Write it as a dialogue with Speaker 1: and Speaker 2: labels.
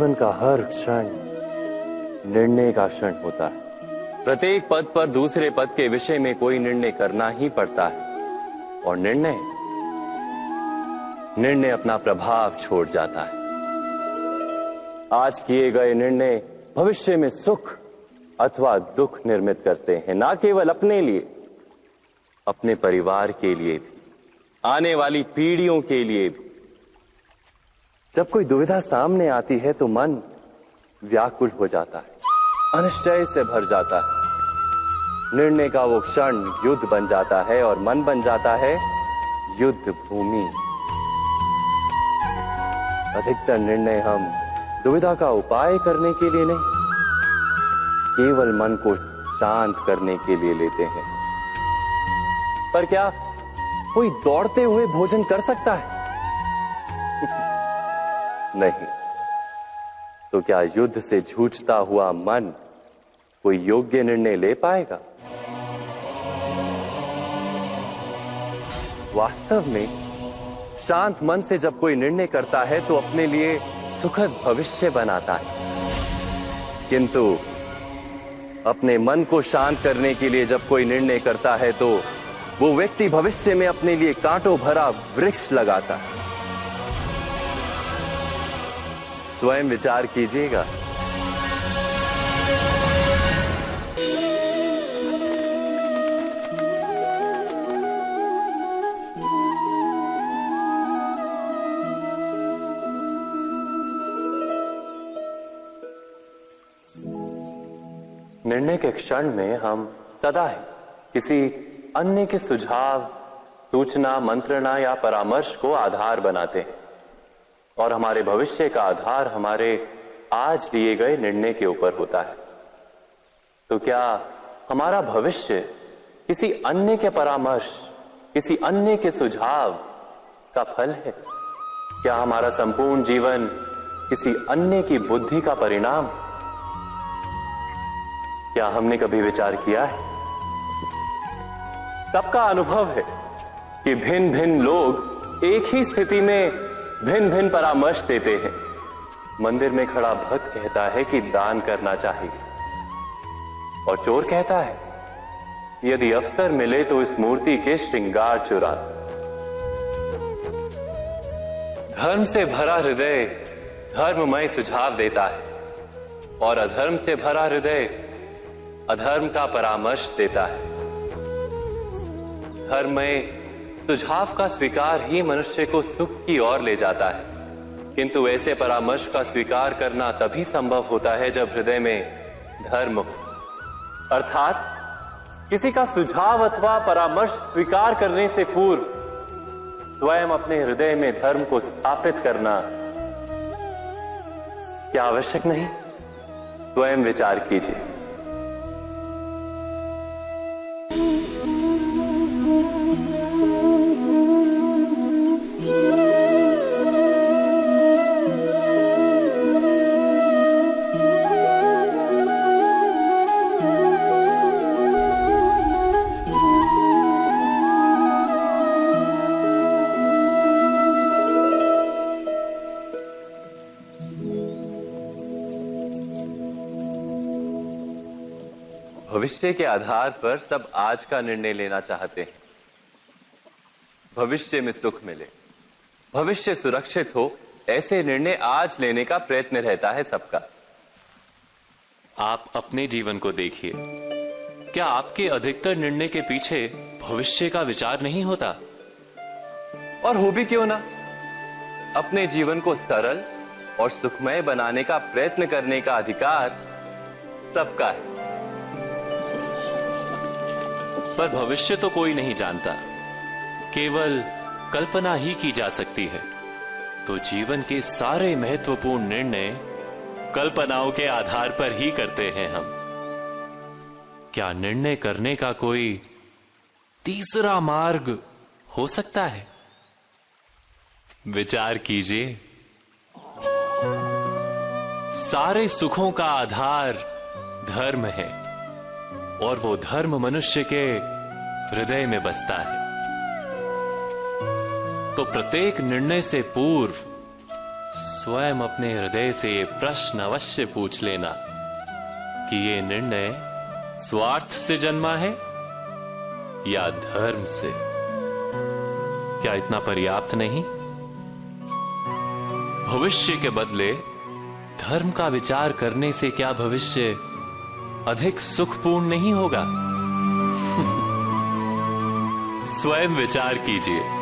Speaker 1: जीवन का हर क्षण निर्णय का क्षण होता है। प्रत्येक पद पर दूसरे पद के विषय में कोई निर्णय करना ही पड़ता है और निर्णय अपना प्रभाव छोड़ जाता है। आज किए गए निर्णय भविष्य में सुख अथवा दुख निर्मित करते हैं, ना केवल अपने लिए, अपने परिवार के लिए भी, आने वाली पीढ़ियों के लिए भी। जब कोई दुविधा सामने आती है तो मन व्याकुल हो जाता है, अनिश्चय से भर जाता है। निर्णय का वो क्षण युद्ध बन जाता है और मन बन जाता है युद्ध भूमि। अधिकतर निर्णय हम दुविधा का उपाय करने के लिए नहीं, केवल मन को शांत करने के लिए लेते हैं। पर क्या कोई दौड़ते हुए भोजन कर सकता है? नहीं। तो क्या युद्ध से जूझता हुआ मन कोई योग्य निर्णय ले पाएगा? वास्तव में शांत मन से जब कोई निर्णय करता है तो अपने लिए सुखद भविष्य बनाता है, किंतु अपने मन को शांत करने के लिए जब कोई निर्णय करता है तो वो व्यक्ति भविष्य में अपने लिए कांटों भरा वृक्ष लगाता है। स्वयं विचार कीजिएगा। निर्णय के क्षण में हम सदा ही किसी अन्य के सुझाव, सूचना, मंत्रणा या परामर्श को आधार बनाते हैं और हमारे भविष्य का आधार हमारे आज लिए गए निर्णय के ऊपर होता है। तो क्या हमारा भविष्य किसी अन्य के परामर्श, किसी अन्य के सुझाव का फल है? क्या हमारा संपूर्ण जीवन किसी अन्य की बुद्धि का परिणाम? क्या हमने कभी विचार किया है? सबका अनुभव है कि भिन्न भिन्न लोग एक ही स्थिति में भिन्न भिन्न परामर्श देते हैं। मंदिर में खड़ा भक्त कहता है कि दान करना चाहिए और चोर कहता है यदि अवसर मिले तो इस मूर्ति के श्रृंगार चुरा। धर्म से भरा हृदय धर्ममय सुझाव देता है और अधर्म से भरा हृदय अधर्म का परामर्श देता है। धर्ममय सुझाव का स्वीकार ही मनुष्य को सुख की ओर ले जाता है, किंतु ऐसे परामर्श का स्वीकार करना तभी संभव होता है जब हृदय में धर्म हो। अर्थात किसी का सुझाव अथवा परामर्श स्वीकार करने से पूर्व स्वयं अपने हृदय में धर्म को स्थापित करना क्या आवश्यक नहीं? स्वयं विचार कीजिए। भविष्य के आधार पर सब आज का निर्णय लेना चाहते हैं। भविष्य में सुख मिले, भविष्य सुरक्षित हो, ऐसे निर्णय आज लेने का प्रयत्न रहता है सबका।
Speaker 2: आप अपने जीवन को देखिए, क्या आपके अधिकतर निर्णय के पीछे भविष्य का विचार नहीं होता?
Speaker 1: और हो भी क्यों ना, अपने जीवन को सरल और सुखमय बनाने का प्रयत्न करने का अधिकार सबका है।
Speaker 2: पर भविष्य तो कोई नहीं जानता, केवल कल्पना ही की जा सकती है। तो जीवन के सारे महत्वपूर्ण निर्णय कल्पनाओं के आधार पर ही करते हैं हम। क्या निर्णय करने का कोई तीसरा मार्ग हो सकता है? विचार कीजिए। सारे सुखों का आधार धर्म है और वो धर्म मनुष्य के हृदय में बसता है। तो प्रत्येक निर्णय से पूर्व स्वयं अपने हृदय से ये प्रश्न अवश्य पूछ लेना कि ये निर्णय स्वार्थ से जन्मा है या धर्म से। क्या इतना पर्याप्त नहीं? भविष्य के बदले धर्म का विचार करने से क्या भविष्य अधिक सुखपूर्ण नहीं होगा? स्वयं विचार कीजिए।